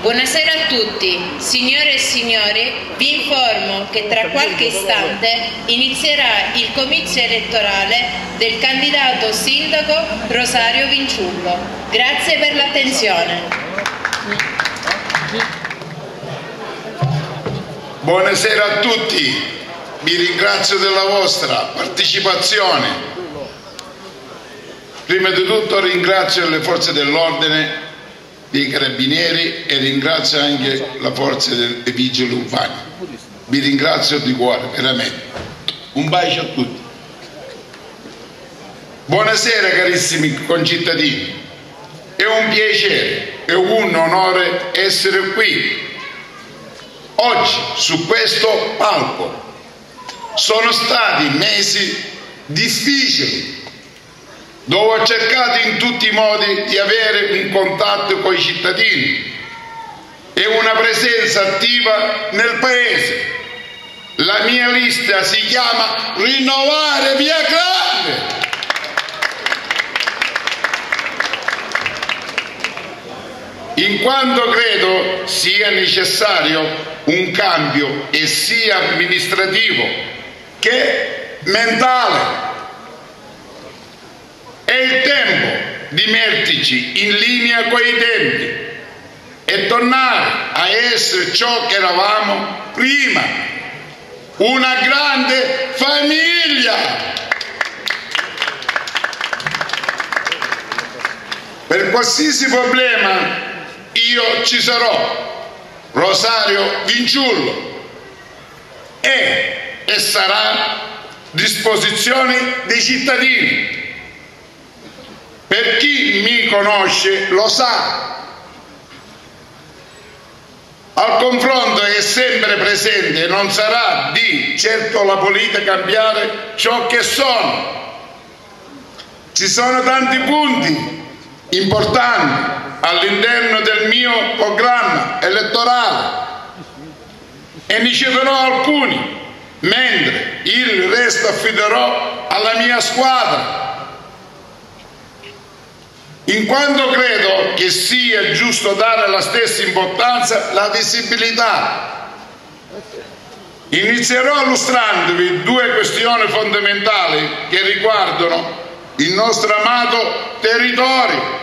Buonasera a tutti, signore e signori, vi informo che tra qualche istante inizierà il comizio elettorale del candidato sindaco Rosario Vinciullo. Grazie per l'attenzione. Buonasera a tutti, vi ringrazio della vostra partecipazione. Prima di tutto ringrazio le forze dell'ordine, dei carabinieri e ringrazio anche la forza dei vigili urbani. Vi ringrazio di cuore, veramente. Un bacio a tutti. Buonasera carissimi concittadini, è un piacere e un onore essere qui oggi su questo palco. Sono stati mesi difficili dove ho cercato in tutti i modi di avere un contatto con i cittadini e una presenza attiva nel paese. La mia lista si chiama Rinnovare Via Grande. In quanto credo sia necessario un cambio e sia amministrativo che mentale. È il tempo di metterci in linea con i tempi e tornare a essere ciò che eravamo prima, una grande famiglia. Per qualsiasi problema io ci sarò, Rosario Vinciullo, e sarà a disposizione dei cittadini. Per chi mi conosce lo sa, al confronto è sempre presente e non sarà di certo la politica cambiare ciò che sono. Ci sono tanti punti importanti all'interno del mio programma elettorale e ne citerò alcuni, mentre il resto affiderò alla mia squadra, in quanto credo che sia giusto dare la stessa importanza alla visibilità. Inizierò illustrandovi due questioni fondamentali che riguardano il nostro amato territorio: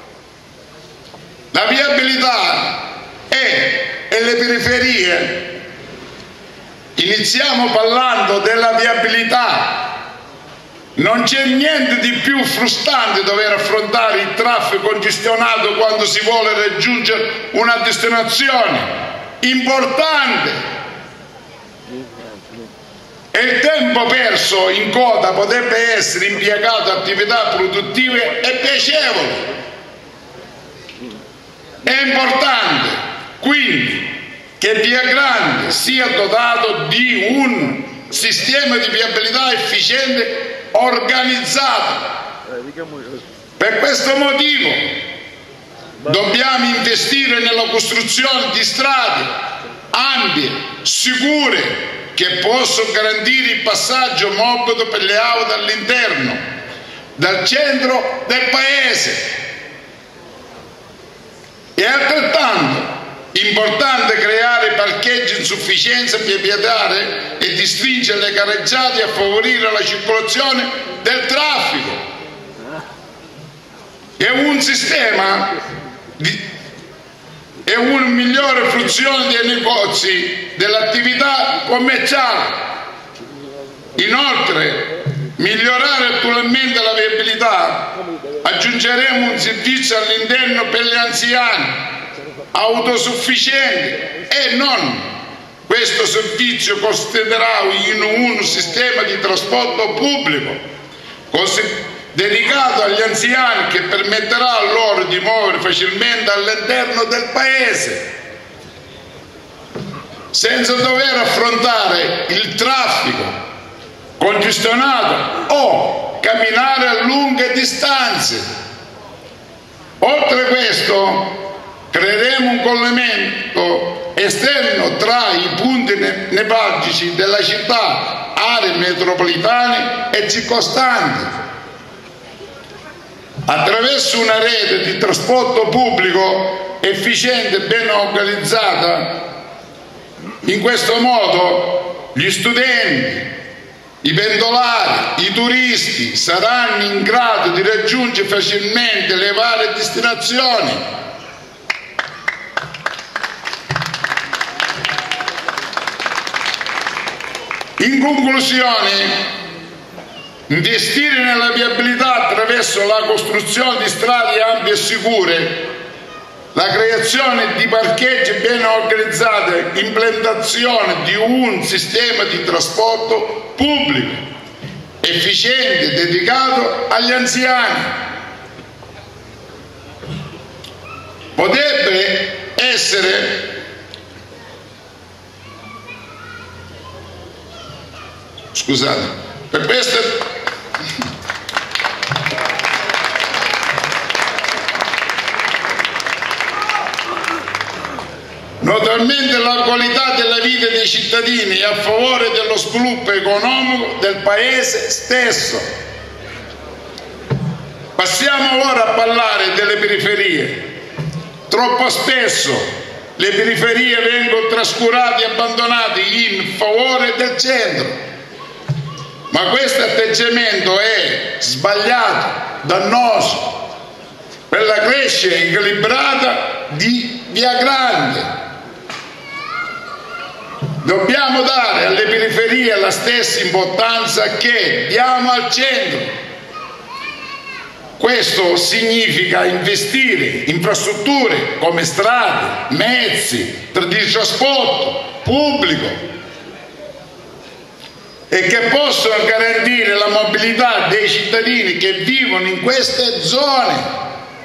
la viabilità e le periferie. Iniziamo parlando della viabilità. Non c'è niente di più frustrante dover affrontare il traffico congestionato quando si vuole raggiungere una destinazione importante. E il tempo perso in coda potrebbe essere impiegato in attività produttive e piacevoli. È importante quindi che Via Grande sia dotato di un sistema di viabilità efficiente, organizzato. Per questo motivo dobbiamo investire nella costruzione di strade ampie, sicure, che possono garantire il passaggio morbido per le auto all'interno dal centro del paese. È altrettanto importante creare parcheggi in sufficienza per vietare e distinguere le carreggiate e a favorire la circolazione del traffico. È un sistema e una migliore fruizione dei negozi, dell'attività commerciale. Inoltre, migliorare attualmente la viabilità, aggiungeremo un servizio all'interno per gli anziani autosufficienti e non. Questo servizio consisterà in un sistema di trasporto pubblico dedicato agli anziani che permetterà loro di muovere facilmente all'interno del paese senza dover affrontare il traffico congestionato o camminare a lunghe distanze. Oltre a questo, creeremo un collegamento esterno tra i punti nevralgici della città, aree metropolitane e circostanti. Attraverso una rete di trasporto pubblico efficiente e ben organizzata. In questo modo gli studenti, i pendolari, i turisti saranno in grado di raggiungere facilmente le varie destinazioni. In conclusione, investire nella viabilità attraverso la costruzione di strade ampie e sicure, la creazione di parcheggi ben organizzati, implementazione di un sistema di trasporto pubblico efficiente dedicato agli anziani potrebbe essere per questo notevolmente la qualità della vita dei cittadini e a favore dello sviluppo economico del paese stesso. Passiamo ora a parlare delle periferie. Troppo spesso le periferie vengono trascurate e abbandonate in favore del centro. Ma questo atteggiamento è sbagliato, dannoso per la crescita equilibrata di Via Grande. Dobbiamo dare alle periferie la stessa importanza che diamo al centro. Questo significa investire in infrastrutture come strade, mezzi di trasporto pubblico e che possono garantire la mobilità dei cittadini che vivono in queste zone.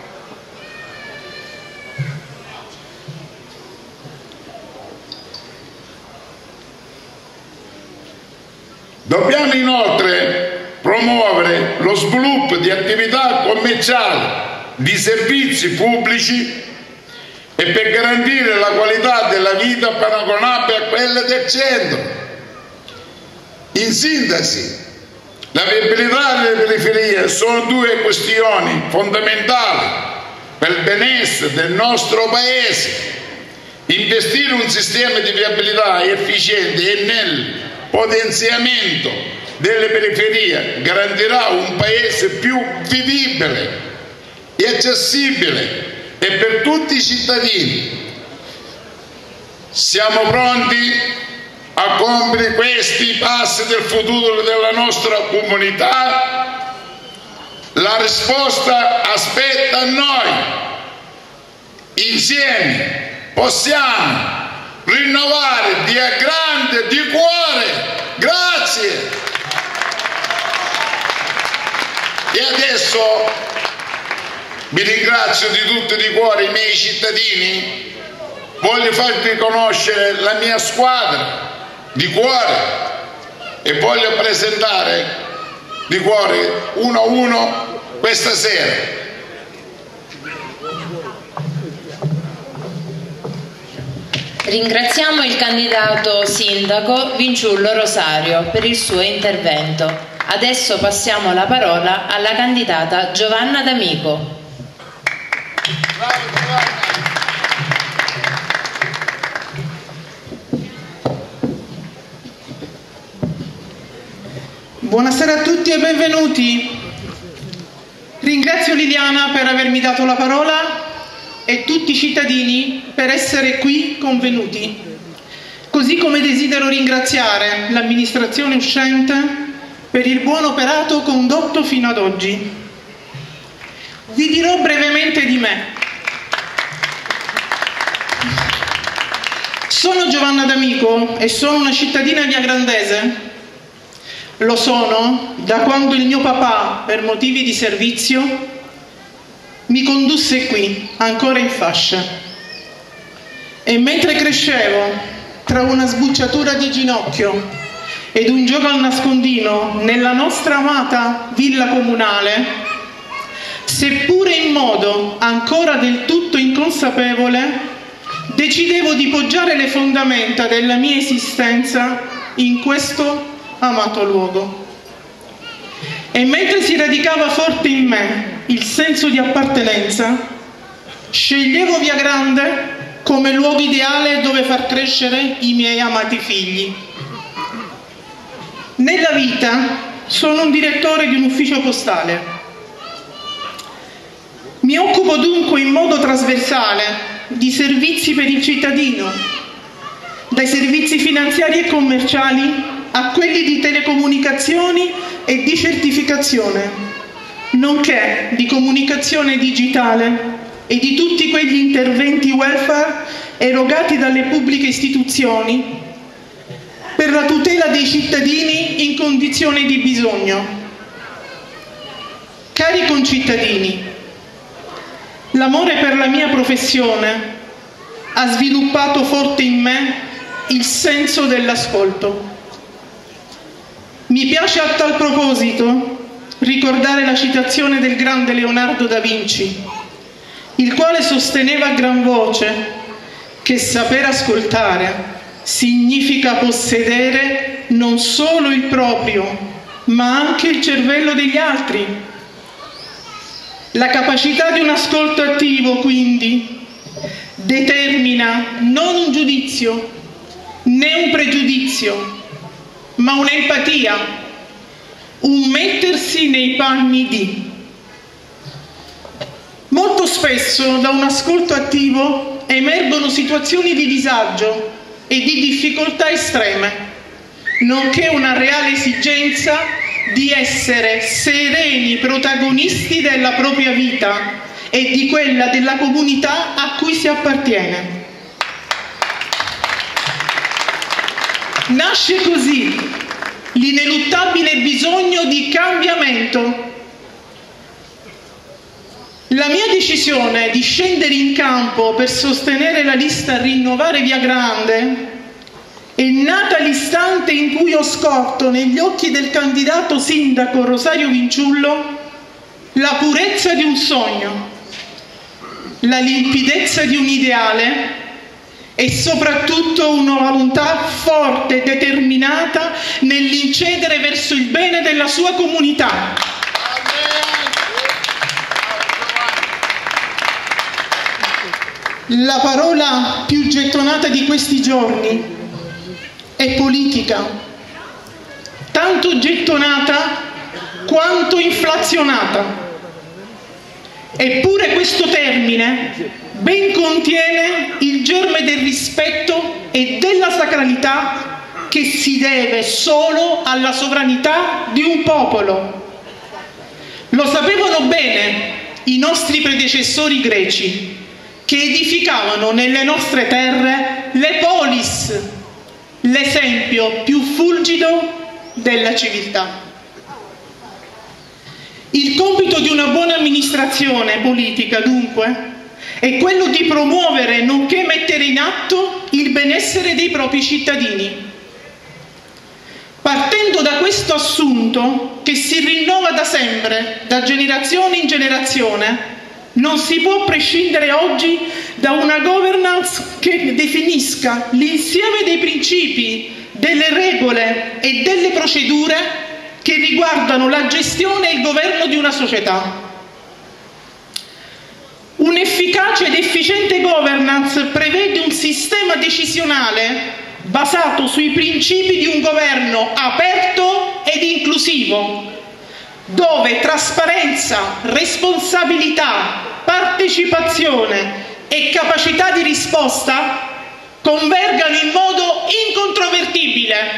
Dobbiamo inoltre promuovere lo sviluppo di attività commerciali, di servizi pubblici e per garantire la qualità della vita paragonabile a quella del centro. In sintesi, la viabilità delle periferie sono due questioni fondamentali per il benessere del nostro Paese. Investire in un sistema di viabilità efficiente e nel potenziamento delle periferie garantirà un paese più vivibile e accessibile e per tutti i cittadini. Siamo pronti a compiere questi passi del futuro della nostra comunità? La risposta aspetta a noi. Insieme possiamo rinnovare Via Grande di cuore. Grazie. E adesso vi ringrazio di tutto di cuore i miei cittadini. Voglio farvi conoscere la mia squadra di cuore e voglio presentare di cuore uno a uno questa sera. Ringraziamo il candidato sindaco Vinciullo Rosario per il suo intervento. Adesso passiamo la parola alla candidata Giovanna D'Amico. Buonasera a tutti e benvenuti. Ringrazio Liliana per avermi dato la parola e tutti i cittadini per essere qui convenuti. Così come desidero ringraziare l'amministrazione uscente per il buon operato condotto fino ad oggi. Vi dirò brevemente di me. Sono Giovanna D'Amico e sono una cittadina viagrandese. Lo sono da quando il mio papà, per motivi di servizio, mi condusse qui, ancora in fascia. E mentre crescevo, tra una sbucciatura di ginocchio ed un gioco al nascondino nella nostra amata villa comunale, seppure in modo ancora del tutto inconsapevole, decidevo di poggiare le fondamenta della mia esistenza in questo amato luogo. E mentre si radicava forte in me il senso di appartenenza, sceglievo Via Grande come luogo ideale dove far crescere i miei amati figli. Nella vita sono un direttore di un ufficio postale. Mi occupo dunque in modo trasversale di servizi per il cittadino, dai servizi finanziari e commerciali a quelli di telecomunicazioni e di certificazione, nonché di comunicazione digitale e di tutti quegli interventi welfare erogati dalle pubbliche istituzioni per la tutela dei cittadini in condizione di bisogno. Cari concittadini, l'amore per la mia professione ha sviluppato forte in me il senso dell'ascolto. Mi piace a tal proposito ricordare la citazione del grande Leonardo da Vinci, il quale sosteneva a gran voce che saper ascoltare significa possedere non solo il proprio, ma anche il cervello degli altri. La capacità di un ascolto attivo, quindi, determina non un giudizio né un pregiudizio, ma un'empatia, un mettersi nei panni di. Molto spesso da un ascolto attivo emergono situazioni di disagio e di difficoltà estreme, nonché una reale esigenza di essere sereni protagonisti della propria vita e di quella della comunità a cui si appartiene. Nasce così l'ineluttabile bisogno di cambiamento. La mia decisione di scendere in campo per sostenere la lista Rinnovare Via Grande è nata all'istante in cui ho scorto negli occhi del candidato sindaco Rosario Vinciullo la purezza di un sogno, la limpidezza di un ideale e soprattutto una volontà forte e determinata nell'incedere verso il bene della sua comunità. La parola più gettonata di questi giorni è politica, tanto gettonata quanto inflazionata. Eppure questo termine ben contiene il germe del rispetto e della sacralità che si deve solo alla sovranità di un popolo. Lo sapevano bene i nostri predecessori greci, che edificavano nelle nostre terre le polis, l'esempio più fulgido della civiltà. Il compito di una buona amministrazione politica, dunque, è quello di promuovere nonché mettere in atto il benessere dei propri cittadini. Partendo da questo assunto, che si rinnova da sempre, da generazione in generazione, non si può prescindere oggi da una governance che definisca l'insieme dei principi, delle regole e delle procedure che riguardano la gestione e il governo di una società. Un'efficace ed efficiente governance prevede un sistema decisionale basato sui principi di un governo aperto ed inclusivo, dove trasparenza, responsabilità, partecipazione e capacità di risposta convergano in modo incontrovertibile.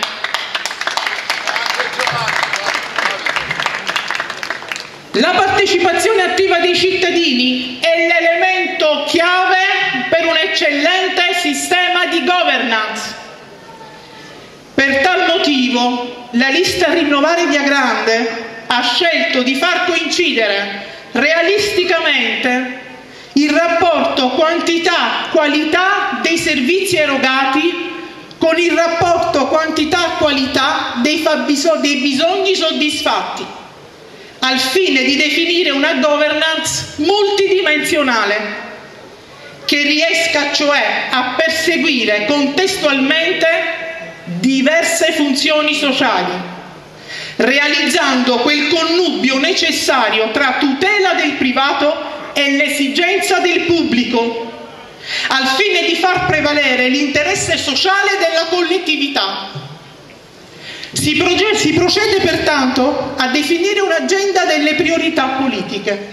La partecipazione attiva dei cittadini è l'elemento chiave per un eccellente sistema di governance. Per tal motivo, la lista Rinnovare Via Grande ha scelto di far coincidere realisticamente il rapporto quantità-qualità dei servizi erogati con il rapporto quantità-qualità dei bisogni soddisfatti, al fine di definire una governance multidimensionale che riesca cioè a perseguire contestualmente diverse funzioni sociali, realizzando quel connubio necessario tra tutela del privato e l'esigenza del pubblico, pubblico, al fine di far prevalere l'interesse sociale della collettività. Si procede pertanto a definire un'agenda delle priorità politiche.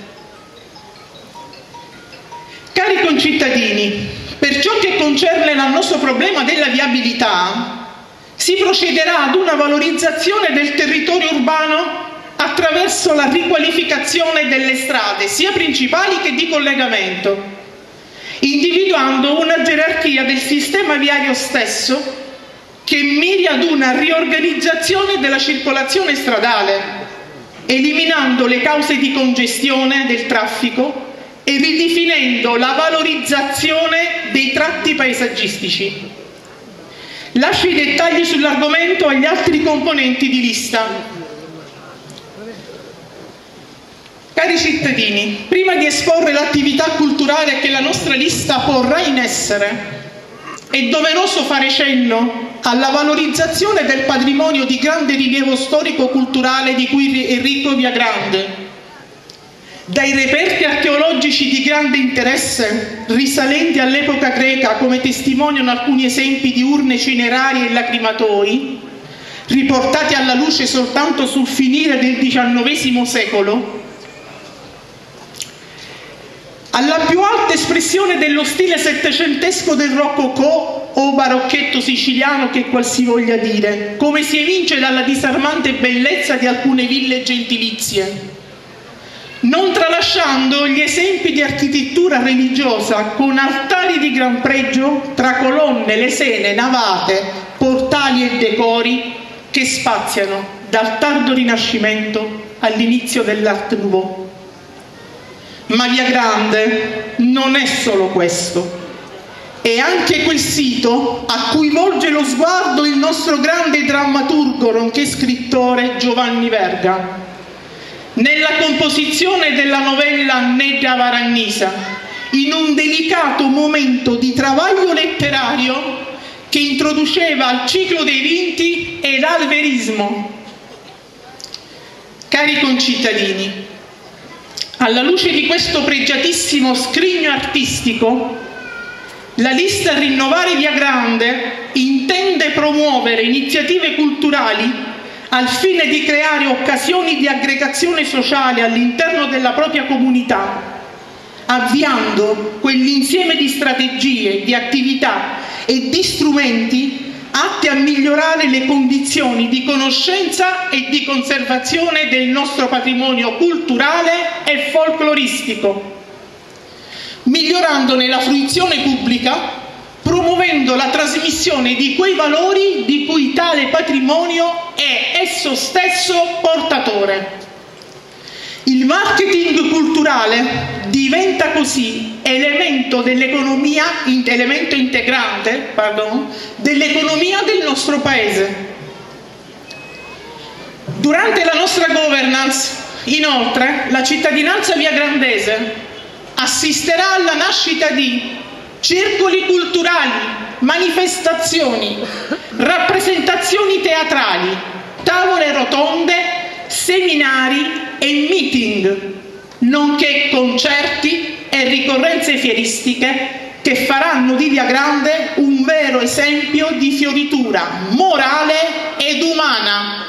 Cari concittadini, per ciò che concerne il nostro problema della viabilità, si procederà ad una valorizzazione del territorio urbano attraverso la riqualificazione delle strade, sia principali che di collegamento, individuando una gerarchia del sistema viario stesso che miri ad una riorganizzazione della circolazione stradale, eliminando le cause di congestione del traffico e ridefinendo la valorizzazione dei tratti paesaggistici. Lascio i dettagli sull'argomento agli altri componenti di lista. Cari cittadini, prima di esporre l'attività culturale che la nostra lista porrà in essere, è doveroso fare cenno alla valorizzazione del patrimonio di grande rilievo storico-culturale di cui è ricco Viagrande. Dai reperti archeologici di grande interesse, risalenti all'epoca greca, come testimoniano alcuni esempi di urne cinerarie e lacrimatoi, riportati alla luce soltanto sul finire del XIX secolo, alla più alta espressione dello stile settecentesco del rococò o barocchetto siciliano, che qual si voglia dire, come si evince dalla disarmante bellezza di alcune ville gentilizie, non tralasciando gli esempi di architettura religiosa con altari di gran pregio tra colonne, lesene, navate, portali e decori che spaziano dal tardo Rinascimento all'inizio dell'Art Nouveau. Ma Viagrande non è solo questo, è anche quel sito a cui volge lo sguardo il nostro grande drammaturgo, nonché scrittore Giovanni Verga, nella composizione della novella Nedda Varannisa, in un delicato momento di travaglio letterario che introduceva al ciclo dei vinti e al verismo. Cari concittadini, alla luce di questo pregiatissimo scrigno artistico, la lista Rinnovare Viagrande intende promuovere iniziative culturali al fine di creare occasioni di aggregazione sociale all'interno della propria comunità, avviando quell'insieme di strategie, di attività e di strumenti atti a migliorare le condizioni di conoscenza e di conservazione del nostro patrimonio culturale e folcloristico, migliorandone la fruizione pubblica, promuovendo la trasmissione di quei valori di cui tale patrimonio è esso stesso portatore. Il marketing culturale diventa così elemento integrante dell'economia del nostro Paese. Durante la nostra governance, inoltre, la cittadinanza viagrandese assisterà alla nascita di circoli culturali, manifestazioni, rappresentazioni teatrali, tavole rotonde, seminari e meeting, nonché concerti e ricorrenze fieristiche che faranno di Viagrande un vero esempio di fioritura morale ed umana.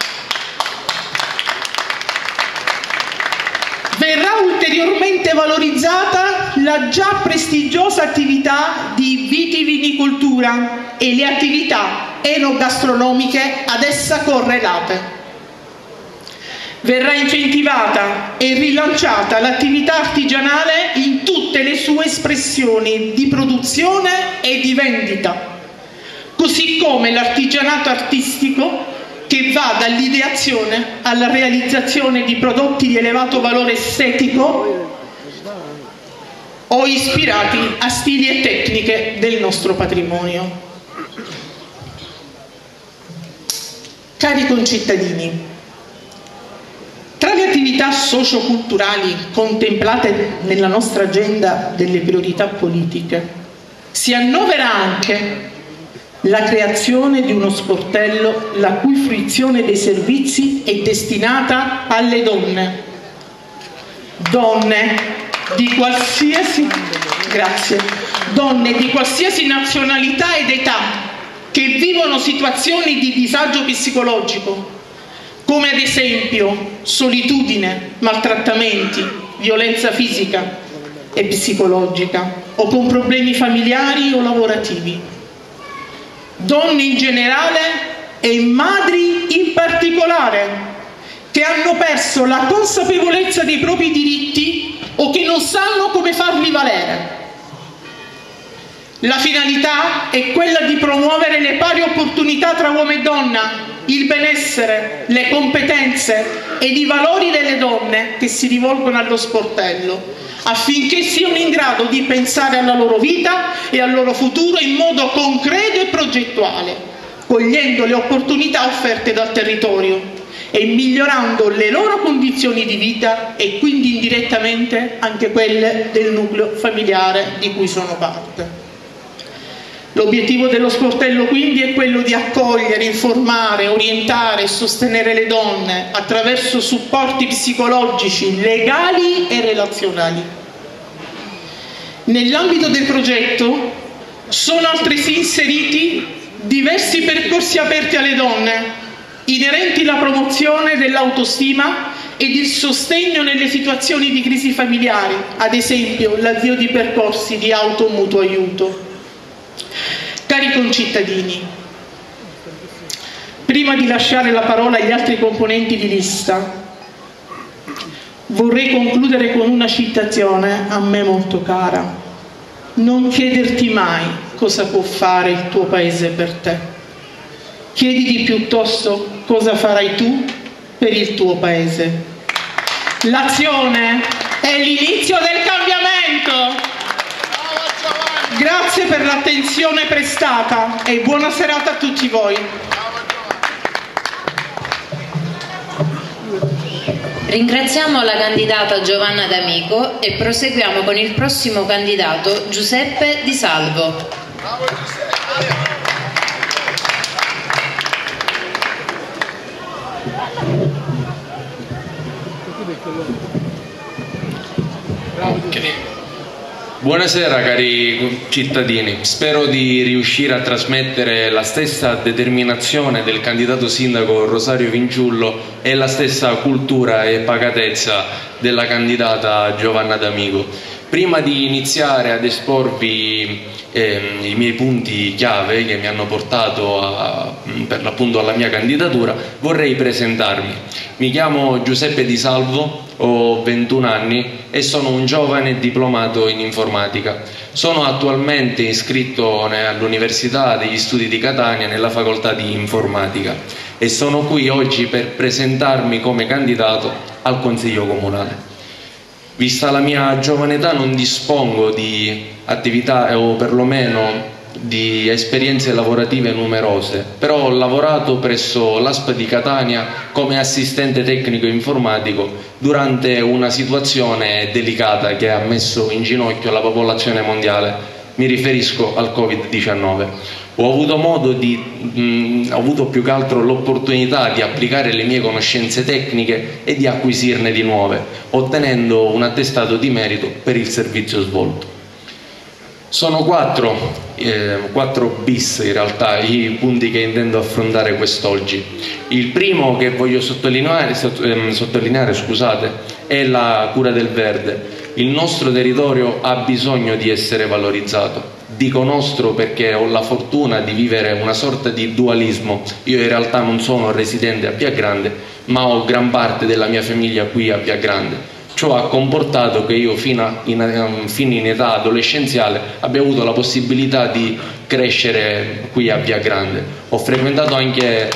Verrà ulteriormente valorizzata la già prestigiosa attività di vitivinicoltura e le attività enogastronomiche ad essa correlate. Verrà incentivata e rilanciata l'attività artigianale in tutte le sue espressioni di produzione e di vendita, così come l'artigianato artistico che va dall'ideazione alla realizzazione di prodotti di elevato valore estetico o ispirati a stili e tecniche del nostro patrimonio. Cari concittadini, tra le attività socioculturali contemplate nella nostra agenda delle priorità politiche si annovera anche la creazione di uno sportello la cui fruizione dei servizi è destinata alle donne donne di qualsiasi nazionalità ed età che vivono situazioni di disagio psicologico, come ad esempio solitudine, maltrattamenti, violenza fisica e psicologica, o con problemi familiari o lavorativi. Donne in generale e madri in particolare, che hanno perso la consapevolezza dei propri diritti o che non sanno come farli valere. La finalità è quella di promuovere le pari opportunità tra uomo e donna, il benessere, le competenze ed i valori delle donne che si rivolgono allo sportello, affinché siano in grado di pensare alla loro vita e al loro futuro in modo concreto e progettuale, cogliendo le opportunità offerte dal territorio e migliorando le loro condizioni di vita e quindi indirettamente anche quelle del nucleo familiare di cui sono parte. L'obiettivo dello sportello quindi è quello di accogliere, informare, orientare e sostenere le donne attraverso supporti psicologici, legali e relazionali. Nell'ambito del progetto sono altresì inseriti diversi percorsi aperti alle donne, inerenti alla promozione dell'autostima ed il sostegno nelle situazioni di crisi familiari, ad esempio l'avvio di percorsi di automutuo aiuto. Cari concittadini, prima di lasciare la parola agli altri componenti di lista, vorrei concludere con una citazione a me molto cara. Non chiederti mai cosa può fare il tuo paese per te. Chiediti piuttosto cosa farai tu per il tuo paese. L'azione è l'inizio del cambiamento. Grazie per l'attenzione prestata e buona serata a tutti voi. Ringraziamo la candidata Giovanna D'Amico e proseguiamo con il prossimo candidato Giuseppe Di Salvo. Okay. Buonasera cari cittadini, spero di riuscire a trasmettere la stessa determinazione del candidato sindaco Rosario Vinciullo e la stessa cultura e pacatezza della candidata Giovanna D'Amico. Prima di iniziare ad esporvi i miei punti chiave che mi hanno portato per l'appunto alla mia candidatura, vorrei presentarmi. Mi chiamo Giuseppe Di Salvo, ho 21 anni e sono un giovane diplomato in informatica. Sono attualmente iscritto all'Università degli Studi di Catania nella facoltà di informatica e sono qui oggi per presentarmi come candidato al Consiglio Comunale. Vista la mia giovane età non dispongo di attività o perlomeno di esperienze lavorative numerose, però ho lavorato presso l'ASP di Catania come assistente tecnico informatico durante una situazione delicata che ha messo in ginocchio la popolazione mondiale. Mi riferisco al Covid-19. Ho avuto più che altro l'opportunità di applicare le mie conoscenze tecniche e di acquisirne di nuove, ottenendo un attestato di merito per il servizio svolto. Sono quattro bis in realtà i punti che intendo affrontare quest'oggi. Il primo che voglio sottolineare è la cura del verde. Il nostro territorio ha bisogno di essere valorizzato. Dico nostro perché ho la fortuna di vivere una sorta di dualismo. Io in realtà non sono residente a Piagrande, ma ho gran parte della mia famiglia qui a Piagrande. Ciò ha comportato che io fino in età adolescenziale abbia avuto la possibilità di crescere qui a Piagrande. Ho frequentato anche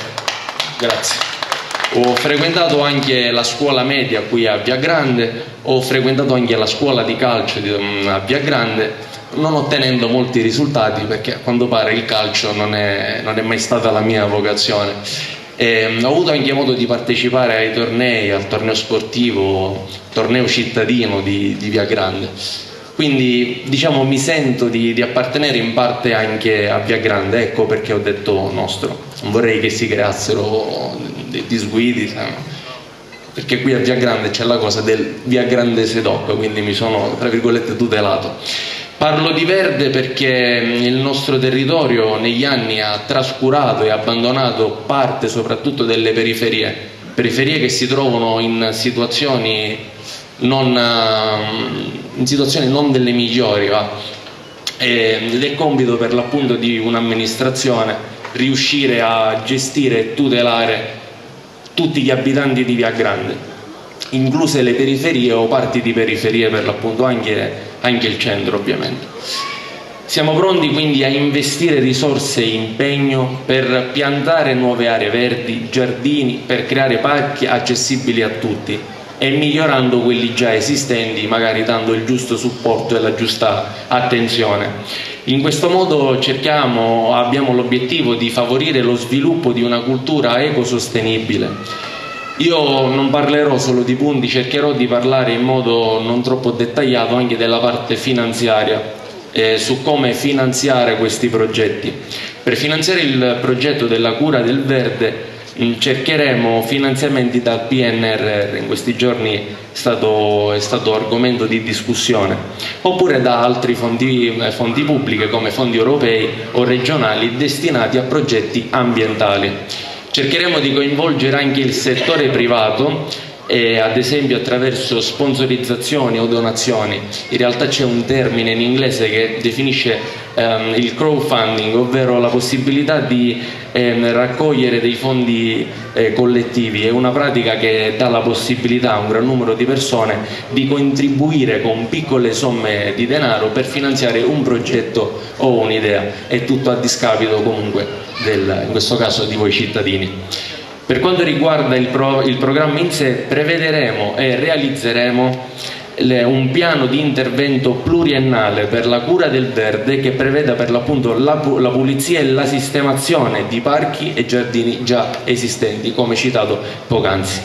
la scuola media qui a Piagrande, ho frequentato anche la scuola di calcio a Piagrande, non ottenendo molti risultati perché a quanto pare il calcio non è mai stata la mia vocazione. Ho avuto anche modo di partecipare ai tornei, al torneo sportivo, torneo cittadino di Piagrande. Quindi diciamo mi sento di appartenere in parte anche a Piagrande, ecco perché ho detto nostro. Non vorrei che si creassero dei disguidi, perché qui a Via Grande c'è la cosa del Via Grandese Doc, quindi mi sono, tra virgolette, tutelato. Parlo di verde perché il nostro territorio negli anni ha trascurato e abbandonato parte soprattutto delle periferie che si trovano in situazioni non delle migliori, ed è compito per l'appunto di un'amministrazione riuscire a gestire e tutelare tutti gli abitanti di Via Grande, incluse le periferie o parti di periferie, per l'appunto anche il centro ovviamente. Siamo pronti quindi a investire risorse e impegno per piantare nuove aree verdi, giardini, per creare parchi accessibili a tutti e migliorando quelli già esistenti, magari dando il giusto supporto e la giusta attenzione. In questo modo abbiamo l'obiettivo di favorire lo sviluppo di una cultura ecosostenibile. Io non parlerò solo di punti, cercherò di parlare in modo non troppo dettagliato anche della parte finanziaria, su come finanziare questi progetti. Per finanziare il progetto della cura del verde cercheremo finanziamenti dal PNRR, in questi giorni è stato argomento di discussione, oppure da altri fondi pubblici come fondi europei o regionali destinati a progetti ambientali. Cercheremo di coinvolgere anche il settore privato, ad esempio attraverso sponsorizzazioni o donazioni. In realtà c'è un termine in inglese che definisce il crowdfunding, ovvero la possibilità di raccogliere dei fondi collettivi. È una pratica che dà la possibilità a un gran numero di persone di contribuire con piccole somme di denaro per finanziare un progetto o un'idea, è tutto a discapito comunque in questo caso di voi cittadini. Per quanto riguarda il programma in sé, prevederemo e realizzeremo un piano di intervento pluriennale per la cura del verde che preveda per l'appunto la pulizia e la sistemazione di parchi e giardini già esistenti, come citato poc'anzi.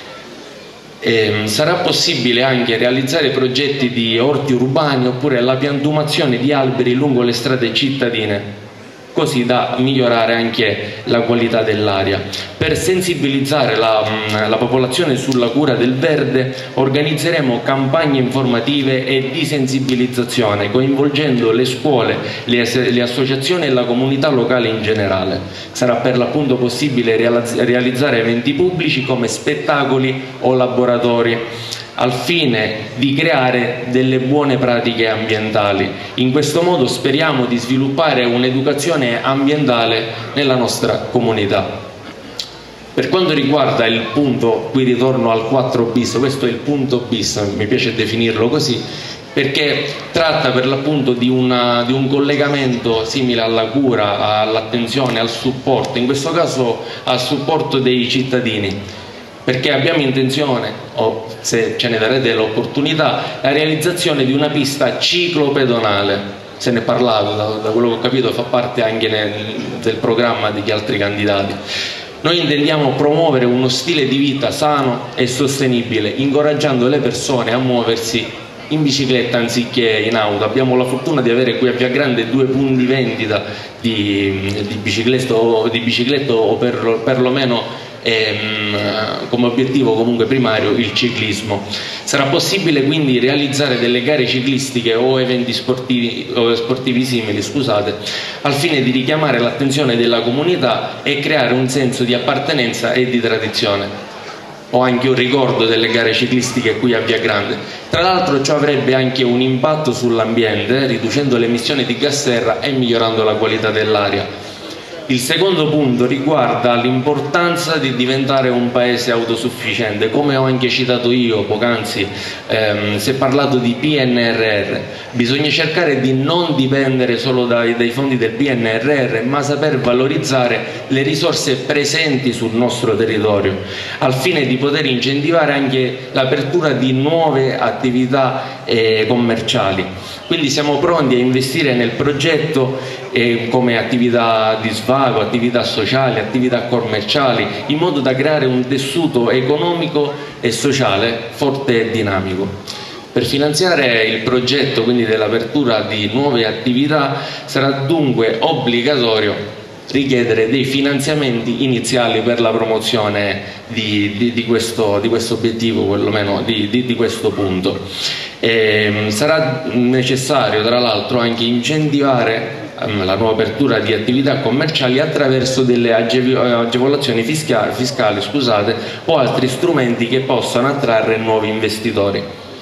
Sarà possibile anche realizzare progetti di orti urbani oppure la piantumazione di alberi lungo le strade cittadine, così da migliorare anche la qualità dell'aria. Per sensibilizzare la popolazione sulla cura del verde organizzeremo campagne informative e di sensibilizzazione coinvolgendo le scuole, le associazioni e la comunità locale in generale. Sarà per l'appunto possibile realizzare eventi pubblici come spettacoli o laboratori al fine di creare delle buone pratiche ambientali. In questo modo speriamo di sviluppare un'educazione ambientale nella nostra comunità. Per quanto riguarda il punto, qui ritorno al 4 bis, questo è il punto bis, mi piace definirlo così, perché tratta per l'appunto di un collegamento simile alla cura, all'attenzione, al supporto, in questo caso al supporto dei cittadini, perché abbiamo intenzione, o se ce ne darete l'opportunità, la realizzazione di una pista ciclopedonale. Se ne è parlato, da quello che ho capito fa parte anche del programma degli altri candidati. Noi intendiamo promuovere uno stile di vita sano e sostenibile, incoraggiando le persone a muoversi in bicicletta anziché in auto. Abbiamo la fortuna di avere qui a Via Grande 2 punti vendita di bicicletta o perlomeno come obiettivo comunque primario il ciclismo. Sarà possibile quindi realizzare delle gare ciclistiche o eventi sportivi simili, al fine di richiamare l'attenzione della comunità e creare un senso di appartenenza e di tradizione. Ho anche un ricordo delle gare ciclistiche qui a Via Grande. Tra l'altro ciò avrebbe anche un impatto sull'ambiente, riducendo le emissioni di gas serra e migliorando la qualità dell'aria. Il secondo punto riguarda l'importanza di diventare un paese autosufficiente. Come ho anche citato io poc'anzi, si è parlato di PNRR. Bisogna cercare di non dipendere solo dai fondi del PNRR, ma saper valorizzare le risorse presenti sul nostro territorio, al fine di poter incentivare anche l'apertura di nuove attività commerciali. Quindi siamo pronti a investire nel progetto come attività di svago, attività sociali, attività commerciali, in modo da creare un tessuto economico e sociale forte e dinamico. Per finanziare il progetto quindi dell'apertura di nuove attività sarà dunque obbligatorio richiedere dei finanziamenti iniziali per la promozione di questo obiettivo, perlomeno di questo punto. Sarà necessario tra l'altro anche incentivare la nuova apertura di attività commerciali attraverso delle agevolazioni fiscali, o altri strumenti che possano attrarre nuovi investitori.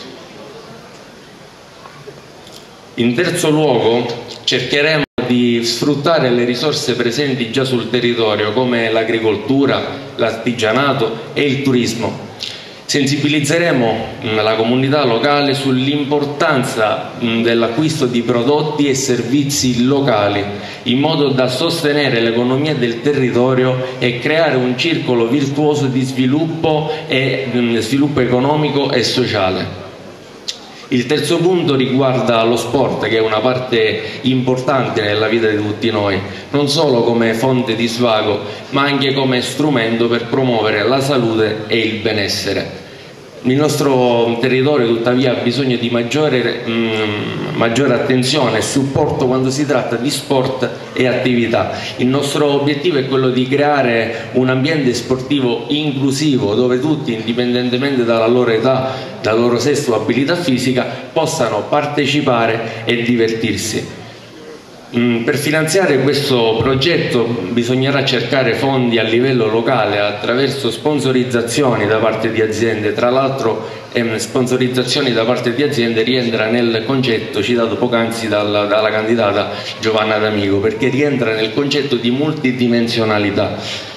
In terzo luogo, cercheremo di sfruttare le risorse presenti già sul territorio, come l'agricoltura, l'artigianato e il turismo. Sensibilizzeremo la comunità locale sull'importanza dell'acquisto di prodotti e servizi locali, in modo da sostenere l'economia del territorio e creare un circolo virtuoso di sviluppo economico e sociale. Il terzo punto riguarda lo sport, che è una parte importante nella vita di tutti noi, non solo come fonte di svago, ma anche come strumento per promuovere la salute e il benessere. Il nostro territorio tuttavia ha bisogno di maggiore attenzione e supporto quando si tratta di sport e attività. Il nostro obiettivo è quello di creare un ambiente sportivo inclusivo, dove tutti, indipendentemente dalla loro età, dal loro sesso o abilità fisica, possano partecipare e divertirsi. Per finanziare questo progetto bisognerà cercare fondi a livello locale attraverso sponsorizzazioni da parte di aziende. Tra l'altro, sponsorizzazioni da parte di aziende rientra nel concetto citato poc'anzi dalla candidata Giovanna D'Amico, perché rientra nel concetto di multidimensionalità.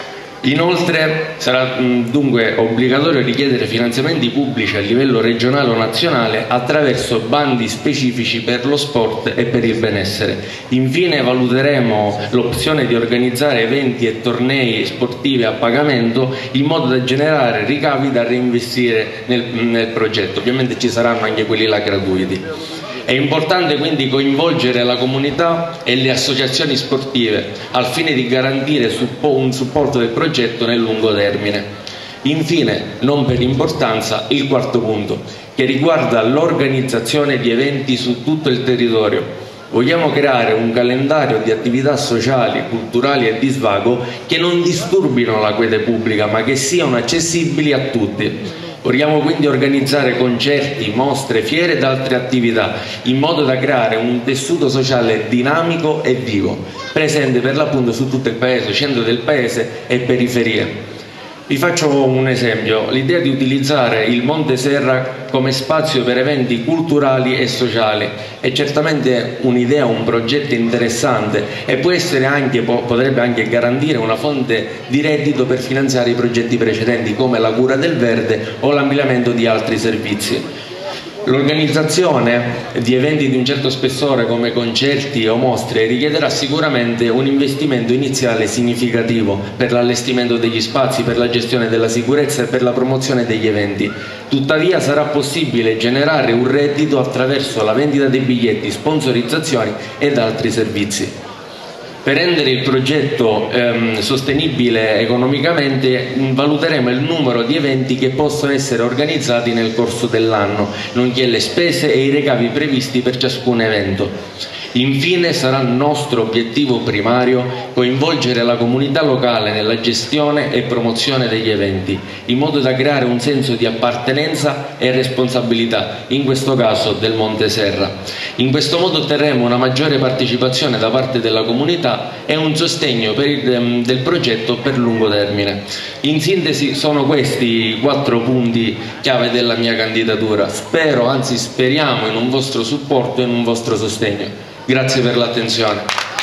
Inoltre sarà dunque obbligatorio richiedere finanziamenti pubblici a livello regionale o nazionale attraverso bandi specifici per lo sport e per il benessere. Infine valuteremo l'opzione di organizzare eventi e tornei sportivi a pagamento, in modo da generare ricavi da reinvestire nel progetto. Ovviamente ci saranno anche quelli là gratuiti. È importante quindi coinvolgere la comunità e le associazioni sportive al fine di garantire un supporto del progetto nel lungo termine. Infine, non per importanza, il quarto punto, che riguarda l'organizzazione di eventi su tutto il territorio. Vogliamo creare un calendario di attività sociali, culturali e di svago che non disturbino la quiete pubblica, ma che siano accessibili a tutti. Vogliamo quindi organizzare concerti, mostre, fiere ed altre attività, in modo da creare un tessuto sociale dinamico e vivo, presente per l'appunto su tutto il paese, centro del paese e periferie. Vi faccio un esempio: l'idea di utilizzare il Monte Serra come spazio per eventi culturali e sociali è certamente un'idea, un progetto interessante, e potrebbe anche garantire una fonte di reddito per finanziare i progetti precedenti, come la cura del verde o l'ampliamento di altri servizi. L'organizzazione di eventi di un certo spessore, come concerti o mostre, richiederà sicuramente un investimento iniziale significativo per l'allestimento degli spazi, per la gestione della sicurezza e per la promozione degli eventi. Tuttavia sarà possibile generare un reddito attraverso la vendita dei biglietti, sponsorizzazioni ed altri servizi. Per rendere il progetto sostenibile economicamente, valuteremo il numero di eventi che possono essere organizzati nel corso dell'anno, nonché le spese e i ricavi previsti per ciascun evento. Infine, sarà nostro obiettivo primario coinvolgere la comunità locale nella gestione e promozione degli eventi, in modo da creare un senso di appartenenza e responsabilità, in questo caso del Monte Serra. In questo modo otterremo una maggiore partecipazione da parte della comunità e un sostegno del progetto per lungo termine. In sintesi, sono questi i 4 punti chiave della mia candidatura. Spero, anzi speriamo, in un vostro supporto e in un vostro sostegno. Grazie per l'attenzione.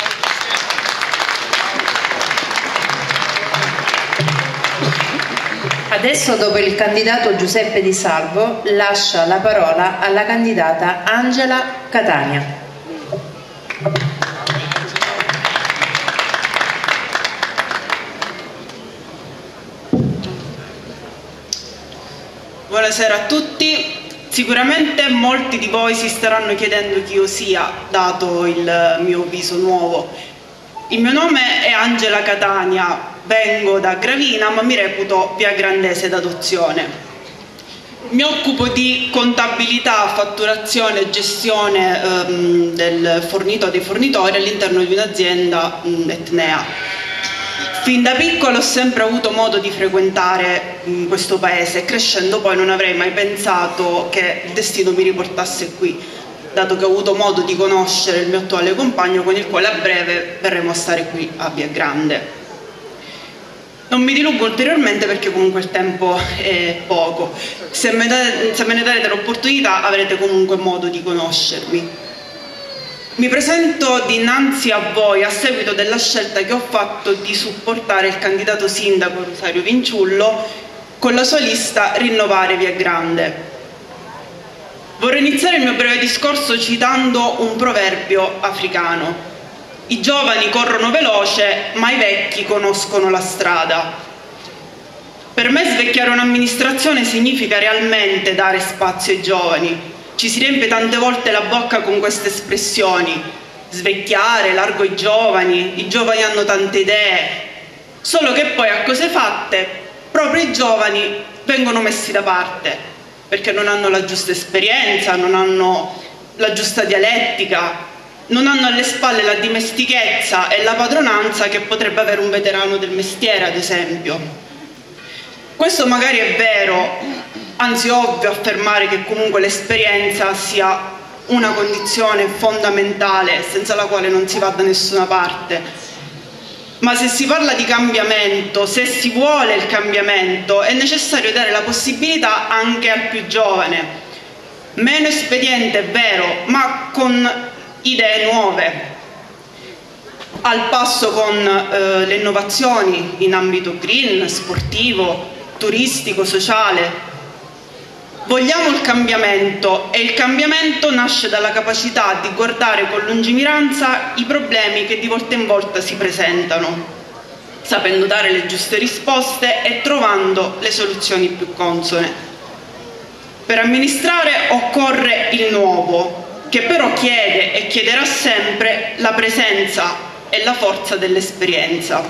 Adesso, dopo il candidato Giuseppe Di Salvo, lascia la parola alla candidata Angela Catania. Buonasera a tutti. Sicuramente molti di voi si staranno chiedendo chi io sia, dato il mio viso nuovo. Il mio nome è Angela Catania, vengo da Gravina, ma mi reputo via Grandese d'adozione. Mi occupo di contabilità, fatturazione e gestione dei fornitori all'interno di un'azienda etnea. Fin da piccolo ho sempre avuto modo di frequentare questo paese e crescendo poi non avrei mai pensato che il destino mi riportasse qui, dato che ho avuto modo di conoscere il mio attuale compagno con il quale a breve verremo a stare qui a Via Grande. Non mi dilungo ulteriormente perché comunque il tempo è poco. Se me ne darete l'opportunità avrete comunque modo di conoscermi. Mi presento dinanzi a voi a seguito della scelta che ho fatto di supportare il candidato sindaco Rosario Vinciullo con la sua lista Rinnovare Via Grande. Vorrei iniziare il mio breve discorso citando un proverbio africano. I giovani corrono veloce, ma i vecchi conoscono la strada. Per me svecchiare un'amministrazione significa realmente dare spazio ai giovani. Ci si riempie tante volte la bocca con queste espressioni. Svecchiare, largo i giovani hanno tante idee. Solo che poi a cose fatte, proprio i giovani vengono messi da parte, perché non hanno la giusta esperienza, non hanno la giusta dialettica, non hanno alle spalle la dimestichezza e la padronanza che potrebbe avere un veterano del mestiere, ad esempio. Questo magari è vero, anzi ovvio affermare che comunque l'esperienza sia una condizione fondamentale senza la quale non si va da nessuna parte. Ma se si parla di cambiamento, se si vuole il cambiamento, è necessario dare la possibilità anche al più giovane. Meno espediente è vero, ma con idee nuove, al passo con le innovazioni in ambito green, sportivo, turistico, sociale. Vogliamo il cambiamento e il cambiamento nasce dalla capacità di guardare con lungimiranza i problemi che di volta in volta si presentano, sapendo dare le giuste risposte e trovando le soluzioni più consone. Per amministrare occorre il nuovo, che però chiede e chiederà sempre la presenza e la forza dell'esperienza.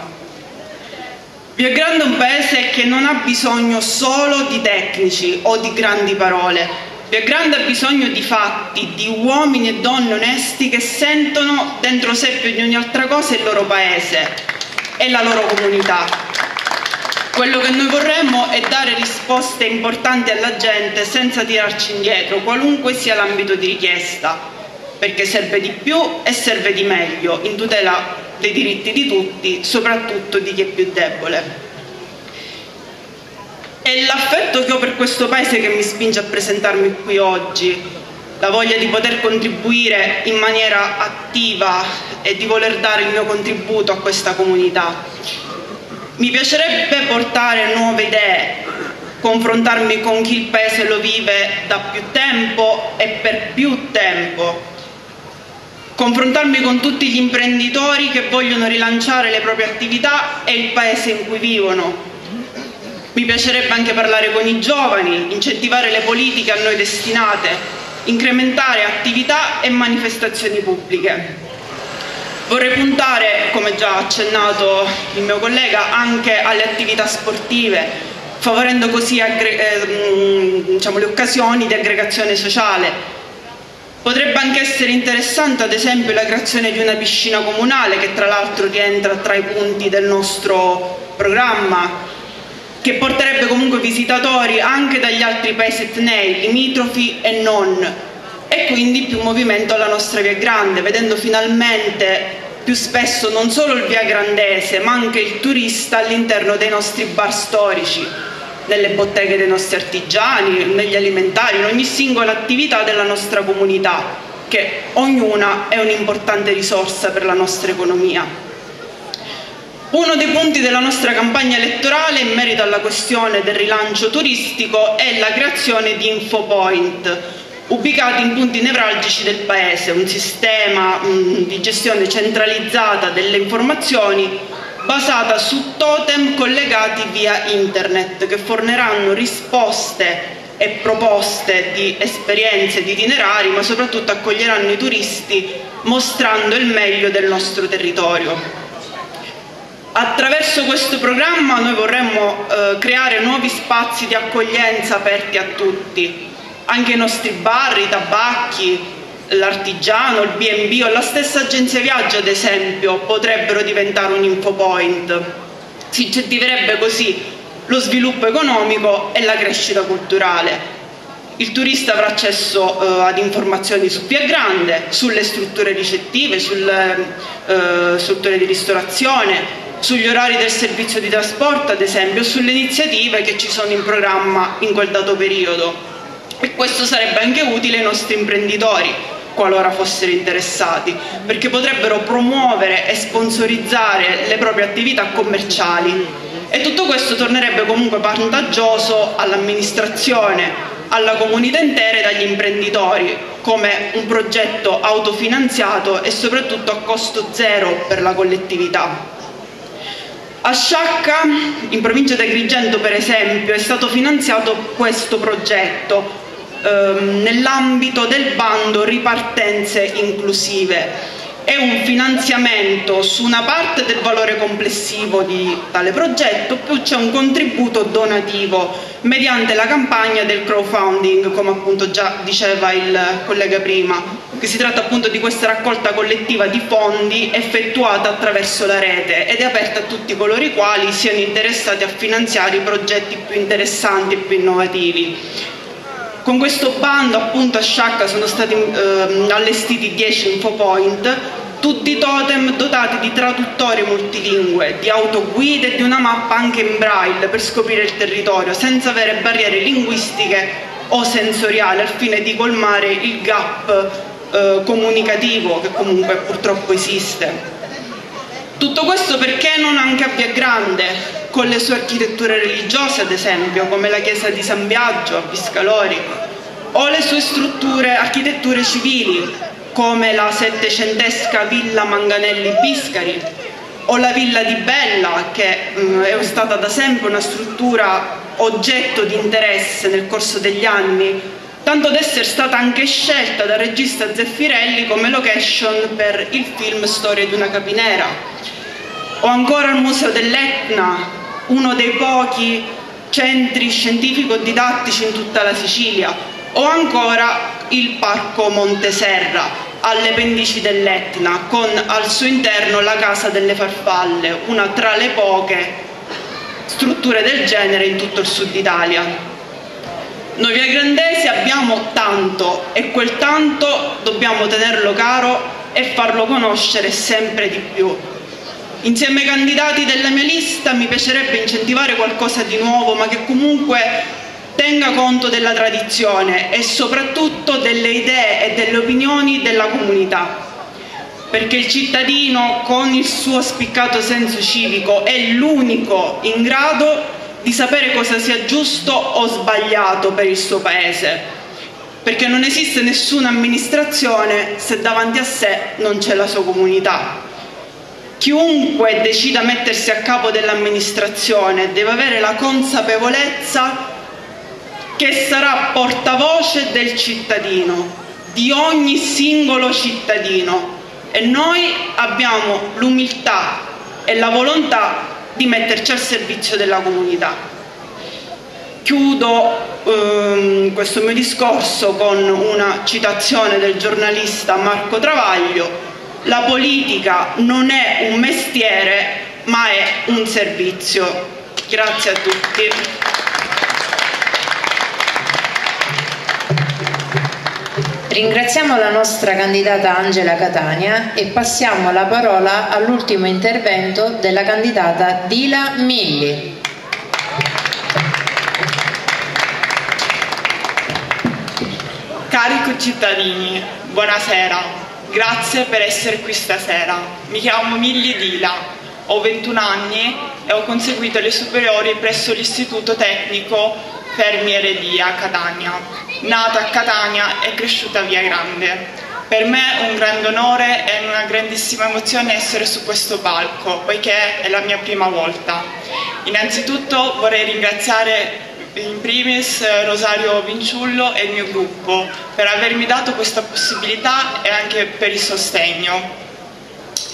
Via Grande è un paese che non ha bisogno solo di tecnici o di grandi parole. Via Grande ha bisogno di fatti, di uomini e donne onesti che sentono dentro sé più di ogni altra cosa il loro paese e la loro comunità. Quello che noi vorremmo è dare risposte importanti alla gente senza tirarci indietro, qualunque sia l'ambito di richiesta, perché serve di più e serve di meglio, in tutela dei diritti di tutti, soprattutto di chi è più debole. È l'affetto che ho per questo paese che mi spinge a presentarmi qui oggi, la voglia di poter contribuire in maniera attiva e di voler dare il mio contributo a questa comunità. Mi piacerebbe portare nuove idee, confrontarmi con chi il paese lo vive da più tempo e per più tempo, confrontarmi con tutti gli imprenditori che vogliono rilanciare le proprie attività e il paese in cui vivono. Mi piacerebbe anche parlare con i giovani, incentivare le politiche a noi destinate, incrementare attività e manifestazioni pubbliche. Vorrei puntare, come già accennato il mio collega, anche alle attività sportive, favorendo così le occasioni di aggregazione sociale. Potrebbe anche essere interessante, ad esempio, la creazione di una piscina comunale, che tra l'altro rientra tra i punti del nostro programma, che porterebbe comunque visitatori anche dagli altri paesi etnei, limitrofi e non, e quindi più movimento alla nostra Via Grande, vedendo finalmente più spesso non solo il via grandese ma anche il turista all'interno dei nostri bar storici, nelle botteghe dei nostri artigiani, negli alimentari, in ogni singola attività della nostra comunità, che ognuna è un'importante risorsa per la nostra economia. Uno dei punti della nostra campagna elettorale in merito alla questione del rilancio turistico è la creazione di infopoint, ubicati in punti nevralgici del paese, un sistema di gestione centralizzata delle informazioni basata su totem collegati via internet che forniranno risposte e proposte di esperienze, di itinerari, ma soprattutto accoglieranno i turisti mostrando il meglio del nostro territorio. Attraverso questo programma noi vorremmo creare nuovi spazi di accoglienza aperti a tutti. Anche i nostri bar, i tabacchi, l'artigiano, il B&B o la stessa agenzia viaggio, ad esempio, potrebbero diventare un infopoint. Si incentiverebbe così lo sviluppo economico e la crescita culturale. Il turista avrà accesso ad informazioni su Via Grande, sulle strutture ricettive, sulle strutture di ristorazione, sugli orari del servizio di trasporto, ad esempio, sulle iniziative che ci sono in programma in quel dato periodo. E questo sarebbe anche utile ai nostri imprenditori, qualora fossero interessati, perché potrebbero promuovere e sponsorizzare le proprie attività commerciali. E tutto questo tornerebbe comunque vantaggioso all'amministrazione, alla comunità intera e agli imprenditori, come un progetto autofinanziato e soprattutto a costo zero per la collettività. A Sciacca, in provincia di Agrigento per esempio, è stato finanziato questo progetto nell'ambito del bando Ripartenze Inclusive. È un finanziamento su una parte del valore complessivo di tale progetto, più c'è un contributo donativo mediante la campagna del crowdfunding, come appunto già diceva il collega prima, che si tratta appunto di questa raccolta collettiva di fondi effettuata attraverso la rete ed è aperta a tutti coloro i quali siano interessati a finanziare i progetti più interessanti e più innovativi. Con questo bando appunto a Sciacca sono stati allestiti 10 infopoint, tutti totem dotati di traduttori multilingue, di autoguide e di una mappa anche in braille per scoprire il territorio, senza avere barriere linguistiche o sensoriali, al fine di colmare il gap comunicativo che comunque purtroppo esiste. Tutto questo perché non anche a Via Grande, con le sue architetture religiose, ad esempio, come la chiesa di San Biagio a Biscalori, o le sue architetture civili, come la settecentesca Villa Manganelli Biscari, o la Villa di Bella, che è stata da sempre una struttura oggetto di interesse nel corso degli anni, tanto da essere stata anche scelta dal regista Zeffirelli come location per il film Storia di una capinera. O ancora il Museo dell'Etna, uno dei pochi centri scientifico-didattici in tutta la Sicilia, o ancora il Parco Monteserra, alle pendici dell'Etna, con al suo interno la Casa delle Farfalle, una tra le poche strutture del genere in tutto il sud Italia. Noi viagrandesi abbiamo tanto e quel tanto dobbiamo tenerlo caro e farlo conoscere sempre di più. Insieme ai candidati della mia lista mi piacerebbe incentivare qualcosa di nuovo, ma che comunque tenga conto della tradizione e soprattutto delle idee e delle opinioni della comunità, perché il cittadino con il suo spiccato senso civico è l'unico in grado di sapere cosa sia giusto o sbagliato per il suo paese, perché non esiste nessuna amministrazione se davanti a sé non c'è la sua comunità. Chiunque decida mettersi a capo dell'amministrazione deve avere la consapevolezza che sarà portavoce del cittadino, di ogni singolo cittadino, e noi abbiamo l'umiltà e la volontà di metterci al servizio della comunità. Chiudo questo mio discorso con una citazione del giornalista Marco Travaglio: la politica non è un mestiere, ma è un servizio. Grazie a tutti. Ringraziamo la nostra candidata Angela Catania e passiamo la parola all'ultimo intervento della candidata Dila Milli. Cari concittadini, buonasera. Grazie per essere qui stasera. Mi chiamo Milli Dila, ho 21 anni e ho conseguito le superiori presso l'Istituto Tecnico Fermi Eredia a Catania. Nata a Catania e cresciuta a Via Grande. Per me è un grande onore e una grandissima emozione essere su questo palco, poiché è la mia prima volta. Innanzitutto vorrei ringraziare in primis Rosario Vinciullo e il mio gruppo per avermi dato questa possibilità e anche per il sostegno.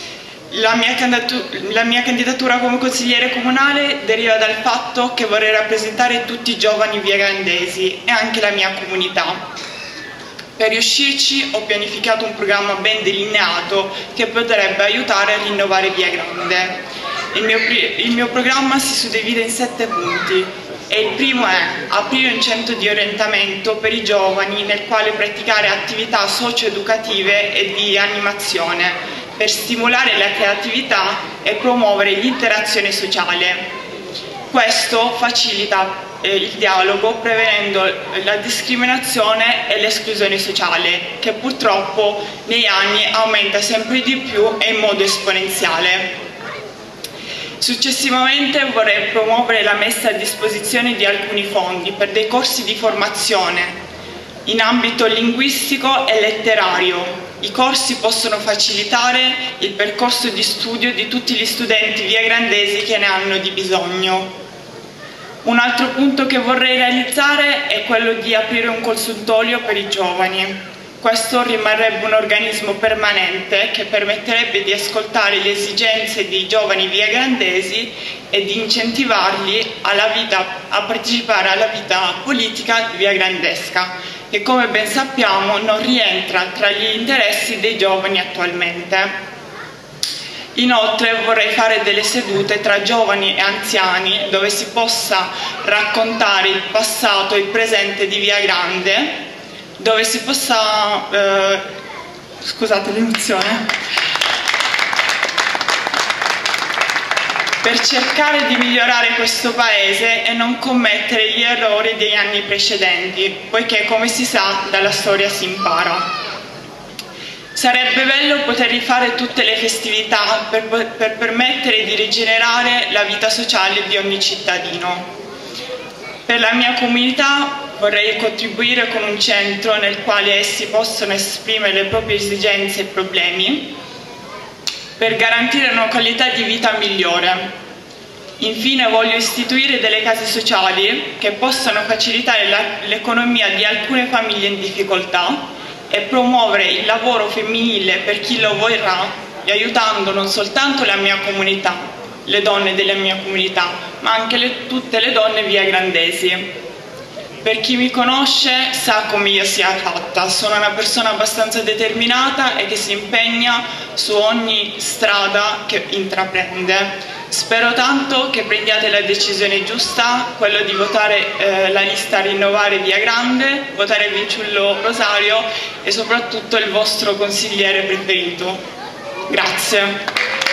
La mia candidatura come consigliere comunale deriva dal fatto che vorrei rappresentare tutti i giovani viagrandesi e anche la mia comunità. Per riuscirci ho pianificato un programma ben delineato che potrebbe aiutare a rinnovare Via Grande. Il mio programma si suddivide in 7 punti e il primo è aprire un centro di orientamento per i giovani nel quale praticare attività socio-educative e di animazione per stimolare la creatività e promuovere l'interazione sociale. Questo facilita il dialogo prevenendo la discriminazione e l'esclusione sociale, che purtroppo negli anni aumenta sempre di più e in modo esponenziale. Successivamente vorrei promuovere la messa a disposizione di alcuni fondi per dei corsi di formazione in ambito linguistico e letterario. I corsi possono facilitare il percorso di studio di tutti gli studenti viagrandesi che ne hanno di bisogno. Un altro punto che vorrei realizzare è quello di aprire un consultorio per i giovani. Questo rimarrebbe un organismo permanente che permetterebbe di ascoltare le esigenze dei giovani viagrandesi e di incentivarli a partecipare alla vita politica viagrandesca, che come ben sappiamo non rientra tra gli interessi dei giovani attualmente. Inoltre vorrei fare delle sedute tra giovani e anziani dove si possa raccontare il passato e il presente di Via Grande, dove si possa scusate l'emozione, per cercare di migliorare questo paese e non commettere gli errori degli anni precedenti, poiché come si sa dalla storia si impara. Sarebbe bello poter rifare tutte le festività per permettere di rigenerare la vita sociale di ogni cittadino. Per la mia comunità vorrei contribuire con un centro nel quale essi possono esprimere le proprie esigenze e problemi per garantire una qualità di vita migliore. Infine voglio istituire delle case sociali che possano facilitare l'economia di alcune famiglie in difficoltà e promuovere il lavoro femminile per chi lo vorrà, aiutando non soltanto la mia comunità, le donne della mia comunità, ma anche tutte le donne viagrandesi. Per chi mi conosce sa come io sia fatta, sono una persona abbastanza determinata e che si impegna su ogni strada che intraprende. Spero tanto che prendiate la decisione giusta, quello di votare la lista Rinnovare Via Grande, votare Vinciullo Rosario e soprattutto il vostro consigliere preferito. Grazie.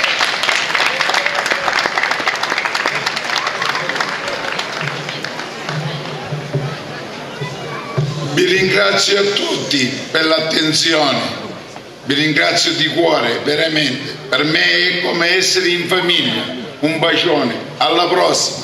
Vi ringrazio a tutti per l'attenzione, vi ringrazio di cuore, veramente. Per me è come essere in famiglia. Un bacione, alla prossima.